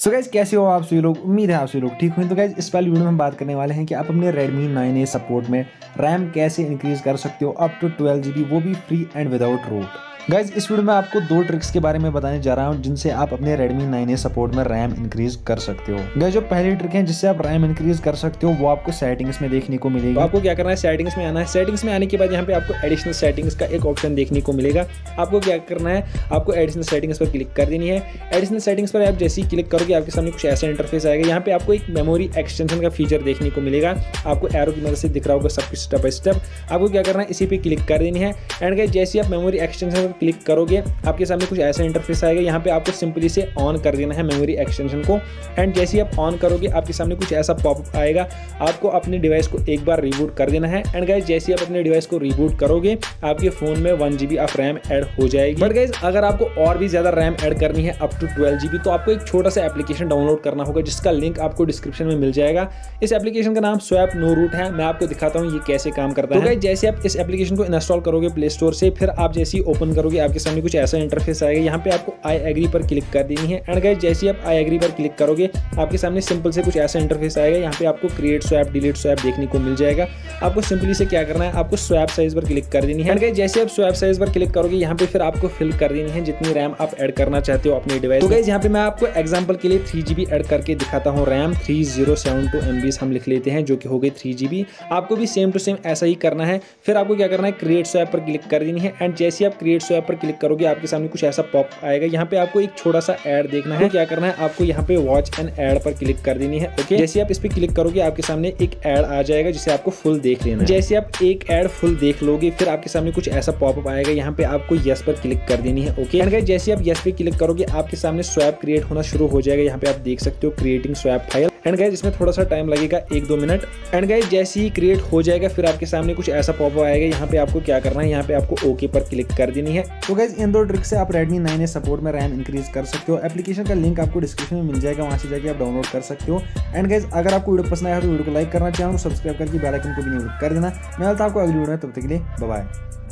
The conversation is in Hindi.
सो गाइज कैसे हो आप सभी लोग। उम्मीद है आप सभी लोग ठीक हुए। तो गाइज इस वाली वीडियो में हम बात करने वाले हैं कि आप अपने Redmi 9A सपोर्ट में रैम कैसे इंक्रीज कर सकते हो अप टू 12 GB, वो भी free and without root. Guys इस वीडियो में आपको दो ट्रिक्स के बारे में बताने जा रहा हूं जिनसे आप अपने Redmi 9A सपोर्ट में रैम इंक्रीज कर सकते हो। गाइज जो पहली ट्रिक है जिससे आप रैम इंक्रीज कर सकते हो वो आपको सेटिंग्स में देखने को मिलेगी। तो आपको क्या करना है, सेटिंग्स में आना है। सेटिंग्स में आने के बाद यहाँ पे आपको एडिशनल सेटिंग्स का एक ऑप्शन देखने को मिलेगा। आपको क्या करना है, आपको एडिशनल सेटिंग्स पर क्लिक कर देनी है। एडिशनल सेटिंग्स पर आप जैसे ही क्लिक करोगे आपके सामने कुछ ऐसा इंटरफेस आएगा। यहाँ पे आपको एक मेमोरी एक्सटेंशन का फीचर देखने को मिलेगा। आपको एरो की मदद से दिख रहा होगा सब कुछ स्टेप बाय स्टेप। आपको क्या करना है, इसी पे क्लिक कर देनी है। एंड गाइस जैसे आप मेमोरी एक्सटेंशन पर क्लिक करोगे आपके सामने कुछ ऐसा इंटरफेस आएगा। यहाँ पे आपको सिंपली से ऑन कर देना है मेमोरी एक्सटेंशन को। एंड जैसे ही आप ऑन करोगे आपके सामने कुछ ऐसा पॉपअप आएगा। आपको अपने डिवाइस को एक बार रिबूट कर देना है। एंड गाइस जैसे ही आप अपने डिवाइस को रिबूट करोगे आपके फोन में 1 GB ऑफ रैम ऐड हो जाएगी। बट गाइस अगर आपको और भी ज्यादा रैम ऐड करनी है अप टू 12 GB तो आपको एक छोटा सा एप्लीकेशन डाउनलोड करना होगा जिसका लिंक आपको डिस्क्रिप्शन में मिल जाएगा। इस एप्लीकेशन का नाम स्वैप नो रूट है। मैं आपको दिखाता हूँ ये कैसे काम करता है। तो गाइस जैसे आप इस एप्लीकेशन को इंस्टॉल करोगे प्ले स्टोर से, फिर आप जैसे ही ओपन करोगे आपके सामने कुछ ऐसा इंटरफेस आएगा। यहाँ पे आपको आई एग्री पर क्लिक कर देनी है। एंड गाइस जैसे ही आप आई एग्री पर क्लिक करोगे आपके सामने सिंपल से कुछ ऐसा इंटरफेस आएगा। यहाँ पे आपको क्रिएट स्वैप डिलीट स्वैप देखने को मिल जाएगा। आपको सिंपली से क्या करना है, आपको स्वैप साइज पर क्लिक कर देनी है। एंड गाइस जैसे आप स्वैप साइज पर क्लिक करोगे यहाँ पे फिर आपको फिल कर देनी है जितनी रैम आप ऐड करना चाहते हो अपने डिवाइस। तो गाइस यहाँ पे मैं आपको एग्जांपल के लिए 3 GB ऐड करके दिखाता हूँ। रैम 3072 MB हम लिख लेते हैं जो कि हो गई 3 GB। आपको भी सेम टू सेम ऐसा ही करना है। फिर आपको क्या करना है, क्रिएट स्वैप पर क्लिक कर देनी है। एंड जैसे आप क्रिएट स्वैप पर क्लिक करोगे आपके सामने कुछ ऐसा पॉप आएगा। यहाँ पे आपको एक छोटा सा ऐड देखना है। क्या करना है, आपको यहाँ पे वॉच एंड ऐड पर क्लिक कर देनी है। ओके, जैसे आप इस पे क्लिक करोगे आपके सामने एक ऐड आ जाएगा जिसे आपको फुल देख लेना है। जैसे आप एक ऐड फुल देख लोगे फिर आपके सामने कुछ ऐसा पॉपअप आएगा। यहाँ पे आपको यस पर क्लिक कर देनी है। ओके, एंड गाइस जैसे आप यस पे क्लिक करोगे आपके सामने स्वैप क्रिएट होना शुरू हो जाएगा। यहाँ पे आप देख सकते हो creating swap file. And guys इसमें थोड़ा सा टाइम लगेगा 1-2 मिनट। एंड गाइस जैसे ही क्रिएट हो जाएगा फिर आपके सामने कुछ ऐसा पॉपअप आएगा। यहाँ पे आपको क्या करना है, यहाँ पे आपको ओके पर क्लिक कर देनी है। तो गाइस इन दो ट्रिक से आप Redmi 9A सपोर्ट में रैम इंक्रीज कर सकते हो। एप्लीकेशन का लिंक आपको डिस्क्रिप्शन में मिल जाएगा, वहां से जाके आप डाउनलोड कर सकते हो। एंड गाइस अगर आपको वीडियो पसंद आया तो वीडियो को लाइक करना, चैनल को सब्सक्राइब करके बेल आइकन को भी इनेबल कर देना। मैं मिलता हूं आपको अगली वीडियो में, तब तक के लिए बाय बाय।